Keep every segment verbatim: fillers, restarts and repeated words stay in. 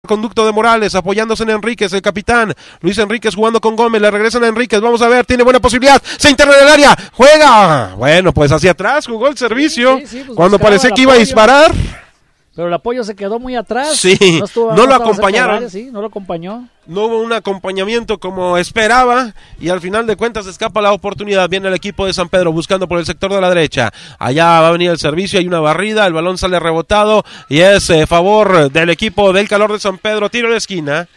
Conducto de Morales, apoyándose en Enríquez, el capitán. Luis Enríquez jugando con Gómez, le regresan a Enríquez, vamos a ver, tiene buena posibilidad, se interna en el área, juega. Bueno, pues hacia atrás jugó el servicio, sí, sí, sí, pues cuando parecía que iba a disparar. Pero el apoyo se quedó muy atrás. Sí, no, estuvo, no, no lo acompañaron. Área, sí, no lo acompañó. No hubo un acompañamiento como esperaba y al final de cuentas escapa la oportunidad. Viene el equipo de San Pedro buscando por el sector de la derecha. Allá va a venir el servicio, hay una barrida, el balón sale rebotado y es eh, favor del equipo del Calor de San Pedro. Tiro de esquina.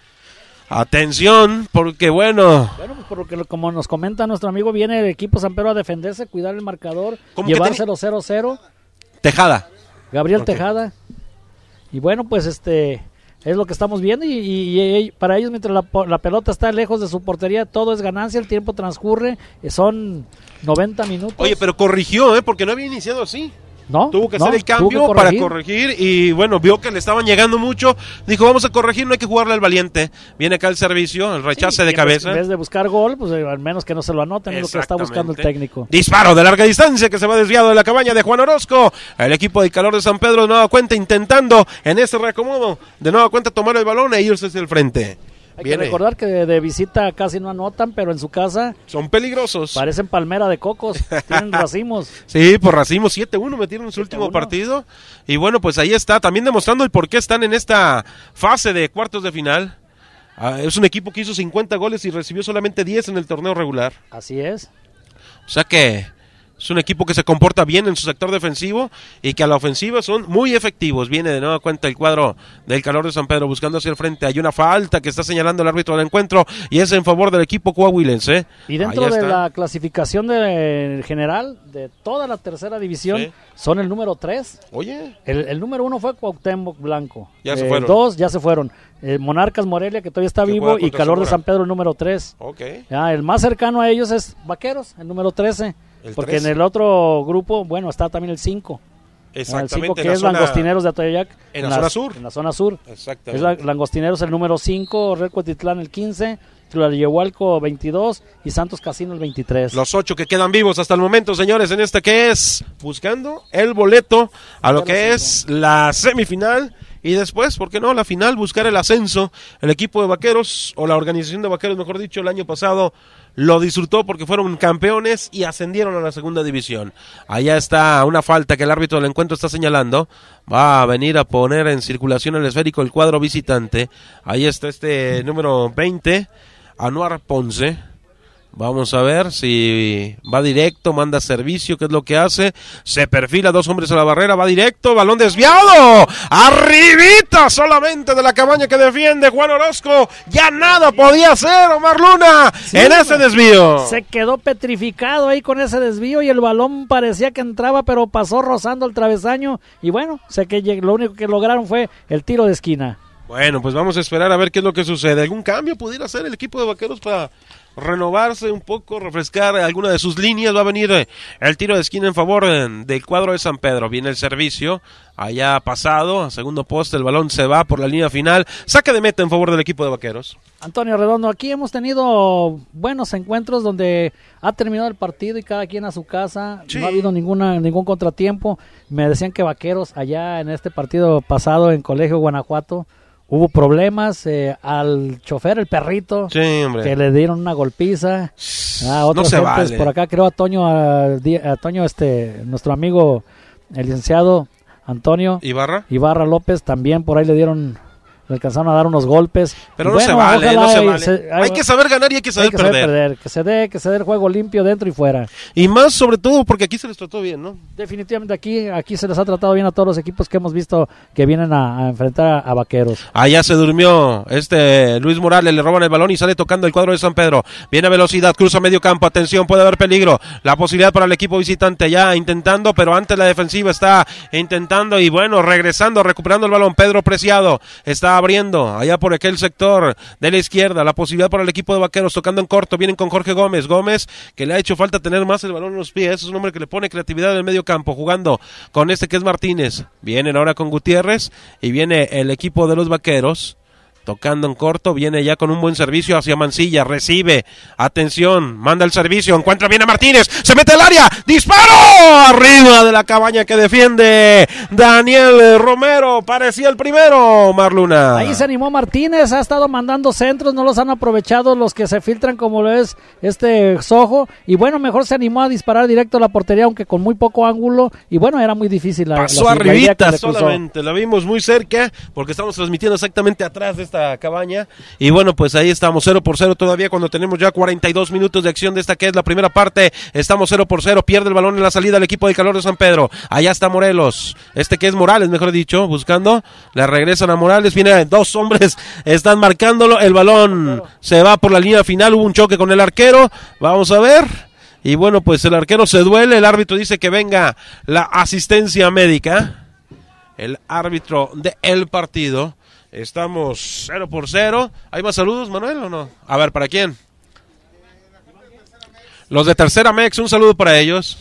Atención, porque bueno... Bueno, pues porque como nos comenta nuestro amigo, viene el equipo San Pedro a defenderse, cuidar el marcador, llevárselo cero cero. Tejada. Gabriel okay. Tejada. Y bueno, pues este es lo que estamos viendo y, y, y para ellos mientras la, la pelota está lejos de su portería, todo es ganancia, el tiempo transcurre, son noventa minutos. Oye, pero corrigió, ¿eh? Porque no había iniciado así. No, tuvo que no, hacer el cambio corregir. para corregir y bueno, vio que le estaban llegando mucho, dijo vamos a corregir, no hay que jugarle al valiente. Viene acá el servicio, el rechace sí, de cabeza. En vez de buscar gol, pues al menos que no se lo anoten, es lo que está buscando el técnico. Disparo de larga distancia que se va desviado de la cabaña de Juan Orozco. El equipo de Calor de San Pedro de nueva cuenta intentando en este reacomodo, de nueva cuenta tomar el balón e irse hacia el frente. Hay Viene. que recordar que de, de visita casi no anotan, pero en su casa son peligrosos. Parecen palmera de cocos, tienen racimos. Sí, por racimos, siete uno metieron en su último partido. Y bueno, pues ahí está, también demostrando el por qué están en esta fase de cuartos de final. Uh, es un equipo que hizo cincuenta goles y recibió solamente diez en el torneo regular. Así es. O sea que... es un equipo que se comporta bien en su sector defensivo y que a la ofensiva son muy efectivos. Viene de nueva cuenta el cuadro del Calor de San Pedro buscando hacia el frente. Hay una falta que está señalando el árbitro del encuentro y es en favor del equipo coahuilense. ¿eh? Y dentro de la clasificación de general de toda la tercera división sí. son el número tres. Oye. El, el número uno fue Cuauhtémoc Blanco. Ya se eh, fueron. Dos ya se fueron. Eh, Monarcas Morelia, que todavía está que vivo, y Calor Sonora. De San Pedro, el número tres. Okay. Ya, el más cercano a ellos es Vaqueros, el número trece. El porque trece. En el otro grupo, bueno, está también el cinco. Exactamente. El cinco que es zona, Langostineros de Atoyac. En la, en la zona sur. En la zona sur. Exactamente. Es la, Langostineros el número cinco, Red Cuautitlán el quince, Tlayehualco veintidós y Santos Casino el veintitrés. Los ocho que quedan vivos hasta el momento, señores, en este que es buscando el boleto a lo que es la semifinal. Y después, ¿por qué no? La final, buscar el ascenso. El equipo de Vaqueros, o la organización de Vaqueros, mejor dicho, el año pasado lo disfrutó porque fueron campeones y ascendieron a la segunda división. Allá está una falta que el árbitro del encuentro está señalando. Va a venir a poner en circulación el esférico el cuadro visitante. Ahí está este número veinte, Anuar Ponce. Vamos a ver si va directo, manda servicio, qué es lo que hace. Se perfila, dos hombres a la barrera, va directo, balón desviado. Arribita solamente de la cabaña que defiende Juan Orozco. Ya nada podía hacer Omar Luna sí, en ese desvío. Se quedó petrificado ahí con ese desvío y el balón parecía que entraba, pero pasó rozando el travesaño. Y bueno, sé que lo único que lograron fue el tiro de esquina. Bueno, pues vamos a esperar a ver qué es lo que sucede. ¿Algún cambio pudiera hacer el equipo de Vaqueros para renovarse un poco, refrescar alguna de sus líneas? Va a venir eh, el tiro de esquina en favor eh, del cuadro de San Pedro. Viene el servicio, allá pasado, a segundo poste, el balón se va por la línea final. Saque de meta en favor del equipo de Vaqueros. Antonio Redondo, aquí hemos tenido buenos encuentros donde ha terminado el partido y cada quien a su casa. Sí. No ha habido ninguna ningún contratiempo. Me decían que Vaqueros allá en este partido pasado en Colegio Guanajuato hubo problemas, eh, al chofer, el perrito, sí, que le dieron una golpiza. A otros no se vale. Por acá creo a Toño, a, a Toño este, nuestro amigo, el licenciado Antonio Ibarra. Ibarra López, también por ahí le dieron, le alcanzaron a dar unos golpes. Pero no, bueno, se vale, no se vale, se, hay, hay que saber ganar y hay que saber, hay que perder. saber perder. Que se dé, que se dé el juego limpio dentro y fuera. Y más sobre todo porque aquí se les trató bien, ¿no? Definitivamente aquí, aquí se les ha tratado bien a todos los equipos que hemos visto que vienen a, a enfrentar a, a Vaqueros. Allá se durmió este Luis Morales, le roban el balón y sale tocando el cuadro de San Pedro. Viene a velocidad, cruza medio campo, atención, puede haber peligro. La posibilidad para el equipo visitante ya intentando, pero antes la defensiva está intentando y bueno, regresando, recuperando el balón. Pedro Preciado está abriendo allá por aquel sector de la izquierda, la posibilidad para el equipo de Vaqueros, tocando en corto, vienen con Jorge Gómez, Gómez que le ha hecho falta tener más el balón en los pies, es un hombre que le pone creatividad en el medio campo, jugando con este que es Martínez, vienen ahora con Gutiérrez, y viene el equipo de los Vaqueros, tocando en corto, viene ya con un buen servicio hacia Mancilla, recibe, atención, manda el servicio, encuentra bien a Martínez, se mete al área, disparo, arriba de la cabaña que defiende Daniel Romero, parecía el primero, Marluna. Ahí se animó Martínez, ha estado mandando centros, no los han aprovechado los que se filtran como lo es este Sojo, y bueno, mejor se animó a disparar directo a la portería, aunque con muy poco ángulo, y bueno, era muy difícil la Pasó la, arribita la solamente, la vimos muy cerca, porque estamos transmitiendo exactamente atrás de esta cabaña, y bueno, pues ahí estamos cero por cero todavía cuando tenemos ya cuarenta y dos minutos de acción de esta que es la primera parte, estamos cero por cero, pierde el balón en la salida el equipo de Calor de San Pedro, allá está Morelos, este que es Morales, mejor dicho, buscando, le regresan a Morales, viene dos hombres, están marcándolo, el balón se va por la línea final, hubo un choque con el arquero, vamos a ver, y bueno, pues el arquero se duele, el árbitro dice que venga la asistencia médica, el árbitro del partido. Estamos cero por cero. ¿Hay más saludos, Manuel, o no? A ver, ¿para quién? Los de Tercera Mex, un saludo para ellos.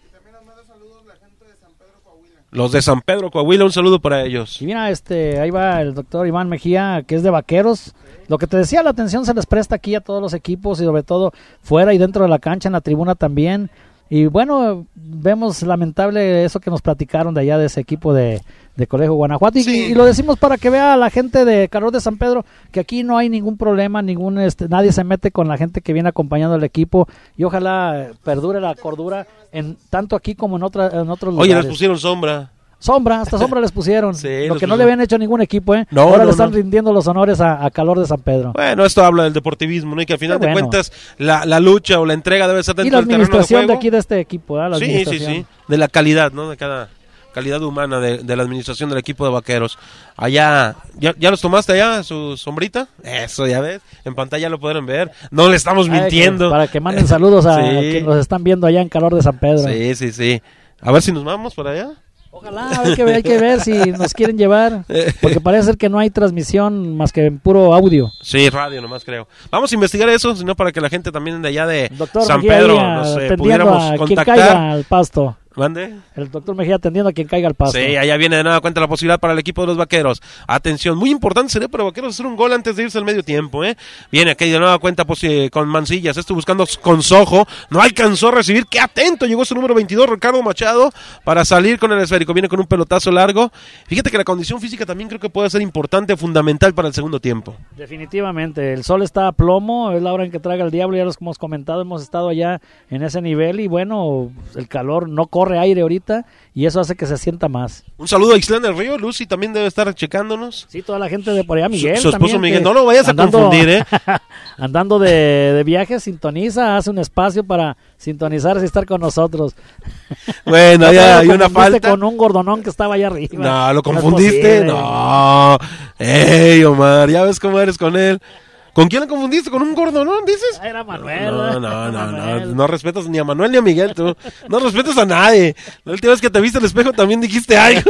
Los de San Pedro, Coahuila, un saludo para ellos. Y mira, este, ahí va el doctor Iván Mejía, que es de Vaqueros. Lo que te decía, la atención se les presta aquí a todos los equipos y sobre todo fuera y dentro de la cancha, en la tribuna también. Y bueno, vemos lamentable eso que nos platicaron de allá de ese equipo de, de Colegio Guanajuato. Y, sí. y, y lo decimos para que vea la gente de Calor de San Pedro que aquí no hay ningún problema, ningún este, nadie se mete con la gente que viene acompañando al equipo. Y ojalá perdure la cordura en tanto aquí como en, otra, en otros lugares. Oye, les pusieron sombra. Sombra, hasta sombra les pusieron. Sí, lo que no le habían hecho a ningún equipo, ¿eh? No, Ahora no, le están no. rindiendo los honores a, a Calor de San Pedro. Bueno, esto habla del deportivismo, ¿no? Y que al final Qué de bueno. cuentas la, la lucha o la entrega debe ser dentro del terreno de juego. Y la administración de aquí de este equipo, ¿eh? La sí, sí, sí. De la calidad, ¿no? De cada calidad humana de, de la administración del equipo de Vaqueros. Allá, ¿ya, ya los tomaste allá, su sombrita? Eso, ya ves. En pantalla lo podrán ver. No le estamos Ay, mintiendo. Que, para que manden saludos a sí. quienes nos están viendo allá en Calor de San Pedro. Sí, sí, sí. A ver si nos vamos para allá. Ojalá, hay que, ver, hay que ver si nos quieren llevar, porque parece ser que no hay transmisión más que en puro audio. Sí, radio nomás creo. Vamos a investigar eso, sino para que la gente también de allá de Doctor San Mejía, Pedro nos eh, pudiéramos a contactar. Quien caiga al pasto. ¿Mande? El doctor Mejía atendiendo a quien caiga al pasto. Sí, allá viene de nueva cuenta la posibilidad para el equipo de los Vaqueros. Atención, muy importante sería para Vaqueros hacer un gol antes de irse al medio tiempo, ¿eh? Viene aquí de nueva cuenta posi- con Mancillas, esto buscando con Sojo, no alcanzó a recibir, qué atento, llegó su número veintidós, Ricardo Machado, para salir con el esférico, viene con un pelotazo largo. Fíjate que la condición física también creo que puede ser importante, fundamental para el segundo tiempo. Definitivamente, el sol está a plomo, es la hora en que traiga el diablo, ya los hemos comentado, hemos estado allá en ese nivel y bueno, el calor, no corre aire ahorita, y eso hace que se sienta más. Un saludo a Ixtlán del Río, Lucy también debe estar checándonos. Sí, toda la gente de por allá, Miguel. Su, su esposo también, Miguel, no lo vayas andando, a confundir, ¿eh? andando de, de viaje, sintoniza, hace un espacio para sintonizarse y estar con nosotros. Bueno, ya hay una falta. Con un gordonón que estaba allá arriba. No, ¿lo confundiste? No. Ey, Omar, ya ves cómo eres con él. ¿Con quién le confundiste? ¿Con un gordonón, dices? Ah, era Manuel. No, no, no, no, no respetas ni a Manuel ni a Miguel, tú. No respetas a nadie. La última vez que te viste al espejo también dijiste algo.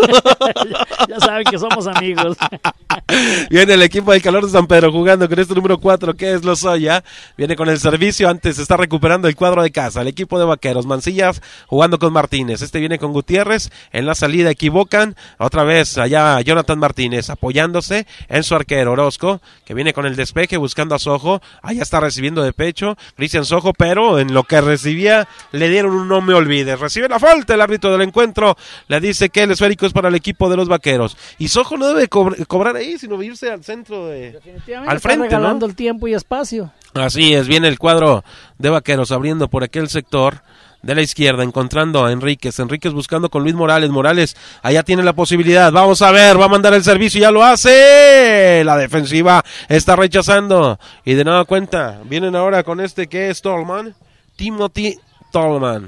Ya saben que somos amigos. Viene el equipo del Calor de San Pedro jugando con este número cuatro, que es Lozoya. Viene con el servicio, antes se está recuperando el cuadro de casa. El equipo de Vaqueros, Mancillas jugando con Martínez. Este viene con Gutiérrez, en la salida equivocan. Otra vez allá Jonathan Martínez apoyándose en su arquero Orozco, que viene con el despeje buscando a Sojo, allá está recibiendo de pecho Cristian Sojo, pero en lo que recibía le dieron un no me olvides, recibe la falta el árbitro del encuentro, le dice que el esférico es para el equipo de los Vaqueros, y Sojo no debe co- cobrar ahí, sino irse al centro de al frente, está regalando ¿no? el tiempo y espacio. Así es, viene el cuadro de Vaqueros abriendo por aquel sector de la izquierda, encontrando a Enríquez, Enríquez buscando con Luis Morales, Morales, allá tiene la posibilidad, vamos a ver, va a mandar el servicio, ya lo hace, la defensiva está rechazando, y de nada cuenta, vienen ahora con este que es Tolman, Timothy Tolman,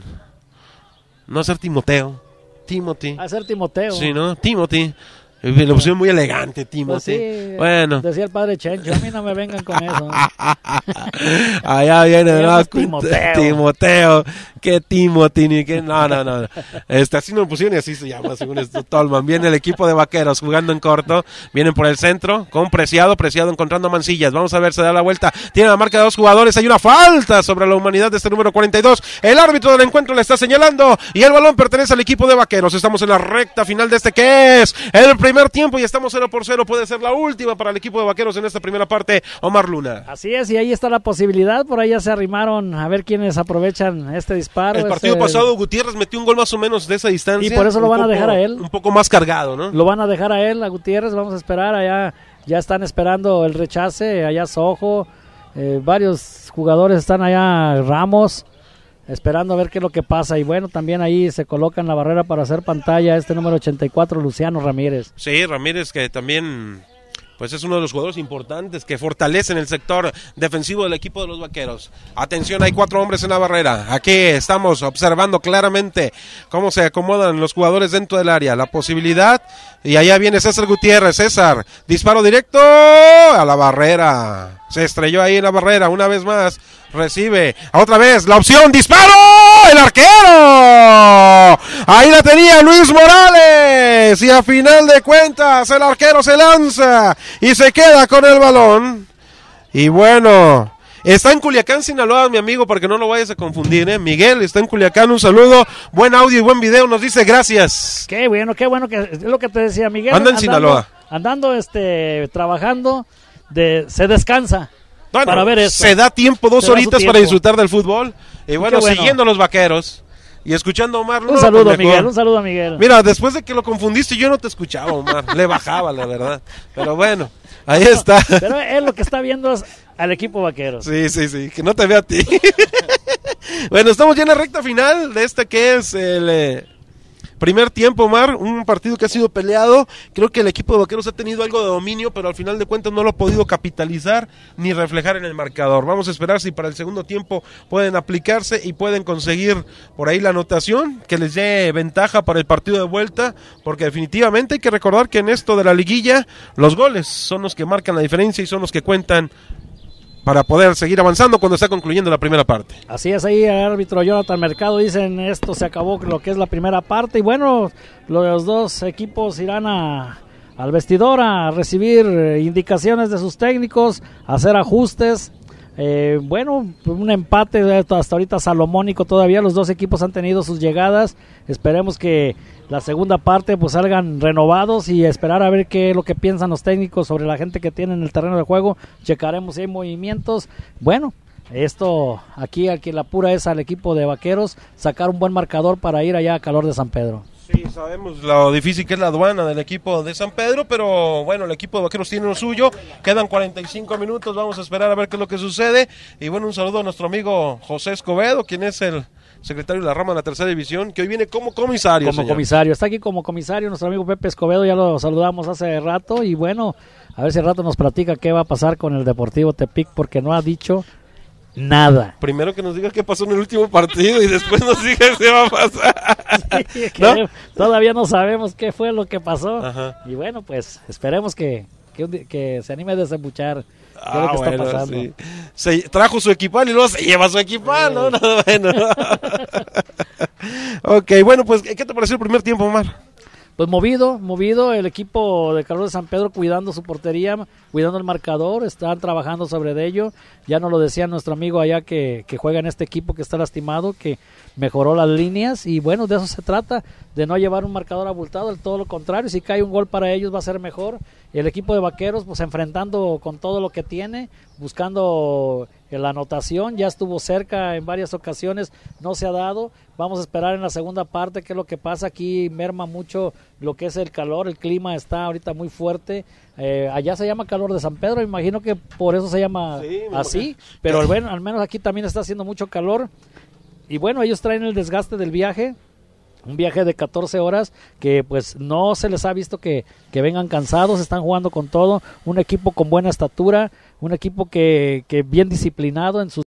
no ser Timoteo, Timothy. A ser Timoteo. Sí, ¿no? Timothy. La opción muy elegante, Timothy. Pues sí, bueno. Decía el padre Chencho, a mí no me vengan con eso. Allá viene de nuevo Timoteo. Timoteo. ¿Qué Timothy? Ni qué... No, no, no. Este, así no lo pusieron y así se llama, según esto, Tolman. Viene el equipo de Vaqueros jugando en corto. Vienen por el centro con Preciado. Preciado encontrando a Mancillas. Vamos a ver, se da la vuelta. Tiene la marca de dos jugadores. Hay una falta sobre la humanidad de este número cuarenta y dos. El árbitro del encuentro le está señalando y el balón pertenece al equipo de Vaqueros. Estamos en la recta final de este que es el primer primer tiempo y estamos cero por cero, puede ser la última para el equipo de Vaqueros en esta primera parte, Omar Luna. Así es, y ahí está la posibilidad, por ahí ya se arrimaron a ver quiénes aprovechan este disparo. El partido este... pasado Gutiérrez metió un gol más o menos de esa distancia. Y por eso lo van poco, a dejar a él. Un poco más cargado, ¿no? Lo van a dejar a él, a Gutiérrez, vamos a esperar, allá ya están esperando el rechace, allá Sojo, eh, varios jugadores están allá, Ramos, esperando a ver qué es lo que pasa, y bueno, también ahí se coloca en la barrera para hacer pantalla este número ochenta y cuatro, Luciano Ramírez. Sí, Ramírez, que también pues es uno de los jugadores importantes que fortalecen el sector defensivo del equipo de los Vaqueros. Atención, hay cuatro hombres en la barrera. Aquí estamos observando claramente cómo se acomodan los jugadores dentro del área. La posibilidad, y allá viene César Gutiérrez. César, disparo directo a la barrera. Se estrelló ahí en la barrera una vez más. Recibe otra vez la opción, disparo, el arquero, ahí la tenía Luis Morales, y a final de cuentas el arquero se lanza y se queda con el balón. Y bueno, está en Culiacán, Sinaloa, mi amigo, para que no lo vayas a confundir, ¿eh? Miguel está en Culiacán, un saludo, buen audio y buen video, nos dice gracias. Qué bueno, qué bueno, que es lo que te decía Miguel. Anda en andando, Sinaloa. Andando, este, trabajando, de, se descansa. Bueno, para ver esto. Se da tiempo, dos se horitas para disfrutar del fútbol. Y bueno, bueno, siguiendo a los Vaqueros y escuchando a Omar Luna. Un saludo, pues Miguel, un saludo a Miguel. Mira, después de que lo confundiste, yo no te escuchaba, Omar. Le bajaba, la verdad. Pero bueno, ahí está. Pero él lo que está viendo es al equipo Vaqueros. Sí, sí, sí, que no te vea a ti. Bueno, estamos ya en la recta final de este que es el... Eh, primer tiempo, Omar, un partido que ha sido peleado. Creo que el equipo de Vaqueros ha tenido algo de dominio, pero al final de cuentas no lo ha podido capitalizar ni reflejar en el marcador. Vamos a esperar si para el segundo tiempo pueden aplicarse y pueden conseguir por ahí la anotación que les dé ventaja para el partido de vuelta, porque definitivamente hay que recordar que en esto de la liguilla los goles son los que marcan la diferencia y son los que cuentan para poder seguir avanzando cuando está concluyendo la primera parte. Así es, ahí el árbitro Jonathan Mercado dicen esto se acabó lo que es la primera parte, y bueno, los dos equipos irán a, al vestidor a recibir indicaciones de sus técnicos, a hacer ajustes. Eh, bueno, un empate hasta ahorita salomónico todavía, los dos equipos han tenido sus llegadas, esperemos que la segunda parte pues salgan renovados y esperar a ver qué es lo que piensan los técnicos sobre la gente que tiene en el terreno de juego, checaremos si hay movimientos. Bueno, esto aquí al que la apura es al equipo de Vaqueros, sacar un buen marcador para ir allá a Calor de San Pedro. Sí, sabemos lo difícil que es la aduana del equipo de San Pedro, pero bueno, el equipo de Vaqueros tiene lo suyo, quedan cuarenta y cinco minutos, vamos a esperar a ver qué es lo que sucede, y bueno, un saludo a nuestro amigo José Escobedo, quien es el secretario de la rama de la tercera división, que hoy viene como comisario. Como señor. comisario, está aquí como comisario nuestro amigo Pepe Escobedo, ya lo saludamos hace rato, y bueno, a ver si al rato nos platica qué va a pasar con el Deportivo Tepic, porque no ha dicho nada. Primero que nos diga qué pasó en el último partido y después nos diga qué va a pasar. Sí, ¿no? Todavía no sabemos qué fue lo que pasó. Ajá. Y bueno, pues esperemos que, que, que se anime a desembuchar qué Ah, es lo que bueno, está pasando. sí. Se trajo su equipal y luego se lleva su equipal, ¿no? No, bueno. Ok, bueno, pues ¿qué te pareció el primer tiempo, Omar? Pues movido, movido, el equipo de Calor de San Pedro cuidando su portería, cuidando el marcador, están trabajando sobre de ello. Ya nos lo decía nuestro amigo allá que, que juega en este equipo que está lastimado, que mejoró las líneas, y bueno, de eso se trata, de no llevar un marcador abultado, del todo lo contrario, si cae un gol para ellos va a ser mejor. Y el equipo de Vaqueros pues enfrentando con todo lo que tiene, buscando la anotación, ya estuvo cerca en varias ocasiones, no se ha dado. Vamos a esperar en la segunda parte qué es lo que pasa. Aquí merma mucho lo que es el calor, el clima está ahorita muy fuerte. Eh, allá se llama Calor de San Pedro, imagino que por eso se llama sí, así, pero bueno, al menos aquí también está haciendo mucho calor. Y bueno, ellos traen el desgaste del viaje, un viaje de catorce horas que pues no se les ha visto que, que vengan cansados, están jugando con todo, un equipo con buena estatura, un equipo que, que bien disciplinado en sus